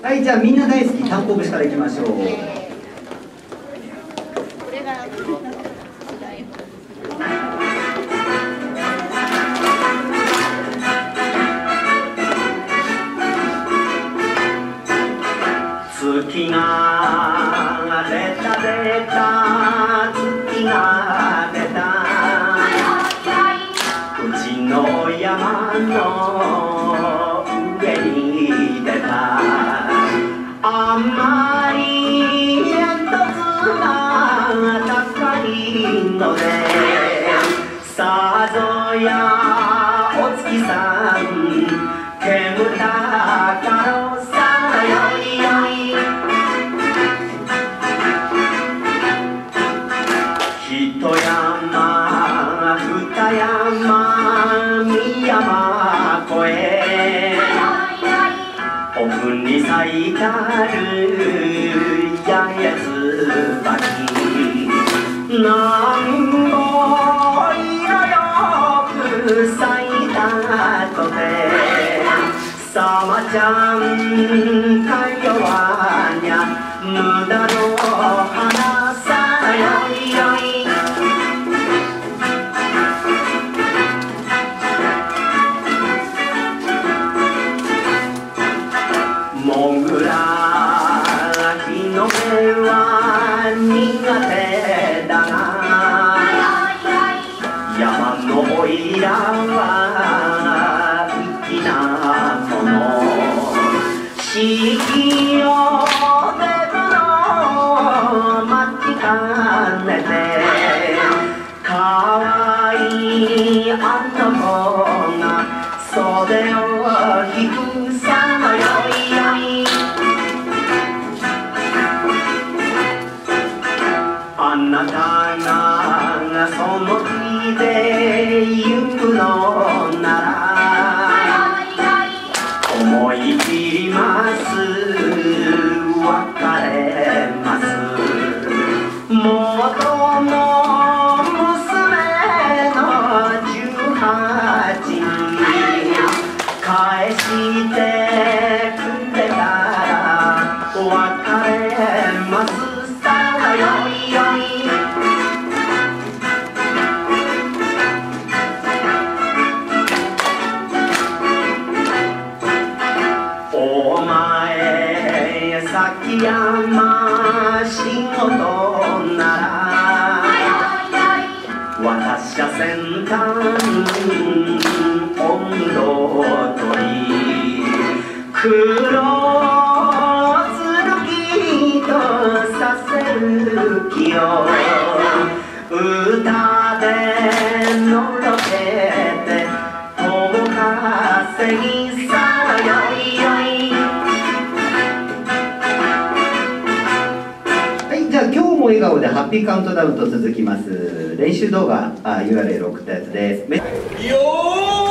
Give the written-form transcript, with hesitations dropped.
はい、じゃあみんな大好きたんこ節からいきましょう。月が出た出た月が出たうちの山の上に出た甘い煙突が高いのでさぞやお月さん煙たかろさよいよい一山二山三山越え奥に咲いたる八重椿なんぼ色よく咲いたとてさまちゃんかよわにゃ無駄の花さよいよいもぐら日の目は苦手だが山のおいらは粋なもの四季を出るの待ちかねてかわいいあの子が袖を引くさのよいよいあなたがその日で行くのなら思い切ります別れます元の娘の18に返してくれたら別れますさよいよいお前崎山仕事なら私が先端温度取り黒剣とさせる気を歌でのろけて友稼ぎさよいよいはい、じゃあ今日も笑顔でハッピーカウントダウンと続きます練習動画URL 送ったやつです。